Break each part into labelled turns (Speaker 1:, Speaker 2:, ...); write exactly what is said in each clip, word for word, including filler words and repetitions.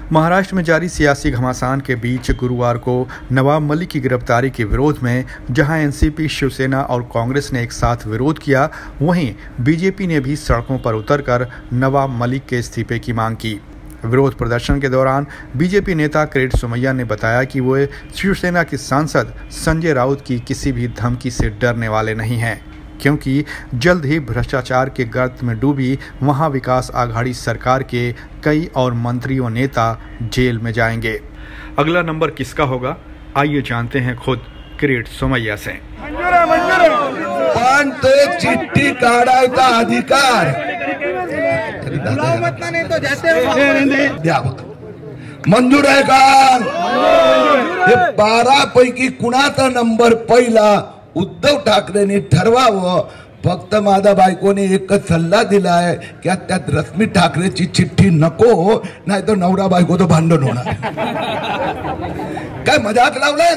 Speaker 1: महाराष्ट्र में जारी सियासी घमासान के बीच गुरुवार को नवाब मलिक की गिरफ्तारी के विरोध में जहां एनसीपी, शिवसेना और कांग्रेस ने एक साथ विरोध किया, वहीं बीजेपी ने भी सड़कों पर उतरकर नवाब मलिक के इस्तीफे की मांग की। विरोध प्रदर्शन के दौरान बीजेपी नेता किरीट सोमैया ने बताया कि वो शिवसेना के सांसद संजय राउत की किसी भी धमकी से डरने वाले नहीं हैं, क्योंकि जल्द ही भ्रष्टाचार के गर्त में डूबी महाविकास आघाड़ी सरकार के कई और मंत्री और नेता जेल में जाएंगे। अगला नंबर किसका होगा, आइए जानते हैं खुद किरीट सोमैया से।
Speaker 2: पण ते चिट्ठी काढायचा अधिकार द्यावा मंजूर आहे का? हे बारा पैकी कुणाचा नंबर पहिला उद्धव ठाकरेंनी ठरवावं। फक्त माझा बायकोने एकच सल्ला दिलाय की त्यात रश्मी ठाकरेची चिठ्ठी नको, नाही तर नवरा बायकोचं भांडण होणार। काय मजाक लावलाय?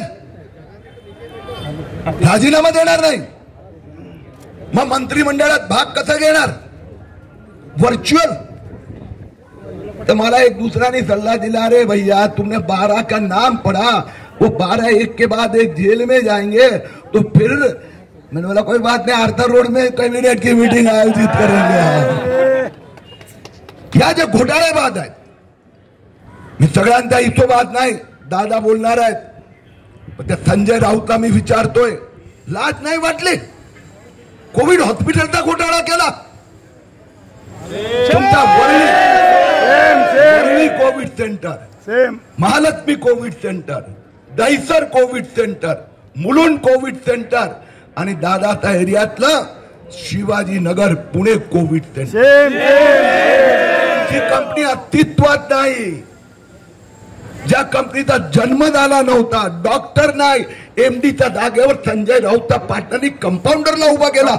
Speaker 2: राजीनामा देणार नाही, मग मंत्रिमंडळात भाग कसा घेणार? वर्चुअल। तो मला एक दूसरा ने सल्ला दिला, रे भैया तुमने बारह का नाम पढ़ा, वो बारह एक के बाद एक जेल में जाएंगे, तो फिर मैंने बोला कोई बात नहीं, आर्थर रोड में कैबिनेट की मीटिंग आयोजित करेंगे। क्या जो घोटाळे बात आहे, मी सगळ्यांचा हिशोबात नाही, दादा बोलणार आहेत, पण त्या संजय राऊतला मी विचारतोय, लाज नाही वाटली? कोविड हॉस्पिटलचा घोटाळा केला तुमचा, Worli covid centre, Mahalaxmi covid centre, Dahisar covid centre, Mulund covid centre आणि दादाच्या एरियातलं शिवाजी नगर पुणे कोविड सेंटर। जी कंपनी अस्तित्वात नाही, ज्या कंपनीचा जन्म झाला नव्हता, डॉक्टर नाही, एमडीच्या जागेवर संजय राऊतचा पार्टनरनी कंपाऊंडरला उभा केला।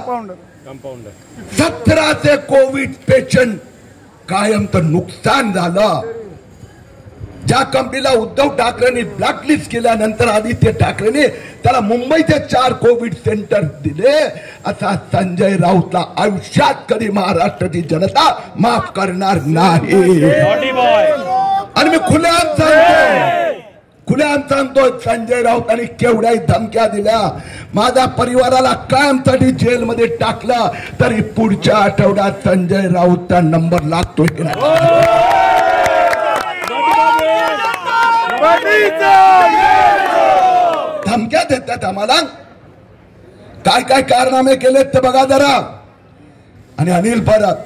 Speaker 2: सतराशे कोविड पेशंट कायमचं नुकसान झालं। ज्या कंपनीला उद्धव ठाकरेंनी ब्लॅकलिस्ट केल्यानंतर आदित्य ठाकरेंनी त्याला मुंबईचे चार कोविड सेंटर दिले, असा संजय राऊतला आयुष्यात कधी महाराष्ट्राची जनता माफ करणार नाही। आणि मी खुलेआम सांगतो, खुलेआम सांगतो, संजय राऊतांनी केवढ्याही धमक्या दिल्या, माझ्या परिवाराला कायमसाठी जेलमध्ये टाकला, तरी पुढच्या आठवड्यात संजय राऊतचा नंबर लागतोय की नाही? धमक्या देतात आम्हाला, काय काय कारनामे केलेत ते बघा जरा। आणि अनिल परब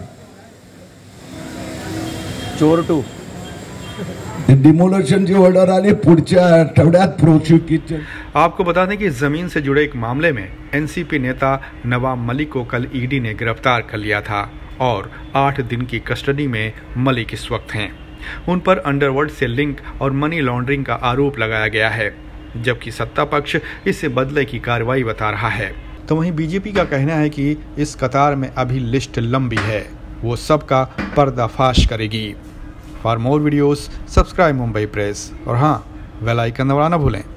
Speaker 1: चोरटू
Speaker 2: डिमोलेशन की ऑर्डर आली पुढच्या आठवड्यात प्रोसिक्यूशन।
Speaker 1: आपको बता दें कि जमीन से जुड़े एक मामले में एनसीपी नेता नवाब मलिक को कल ईडी ने गिरफ्तार कर लिया था और आठ दिन की कस्टडी में मलिक इस वक्त हैं। उन पर अंडरवर्ल्ड से लिंक और मनी लॉन्ड्रिंग का आरोप लगाया गया है, जबकि सत्ता पक्ष इसे बदले की कार्रवाई बता रहा है। तो वहीं बीजेपी का कहना है कि इस कतार में अभी लिस्ट लंबी है, वो सबका पर्दाफाश करेगी। For more videos subscribe Mumbai press और हाँ, बेल आइकन दबाना ना भूलें।